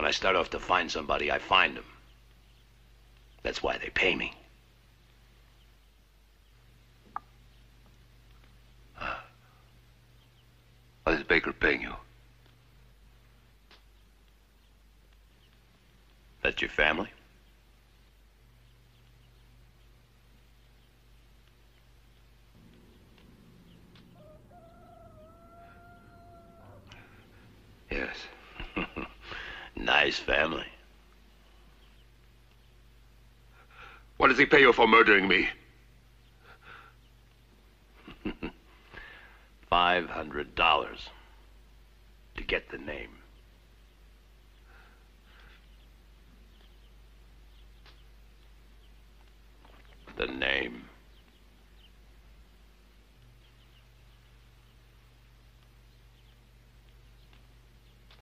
When I start off to find somebody, I find them. That's why they pay me. Why is Baker paying you? That's your family? Yes. Nice family. What does he pay you for murdering me? $500 to get the name. The name.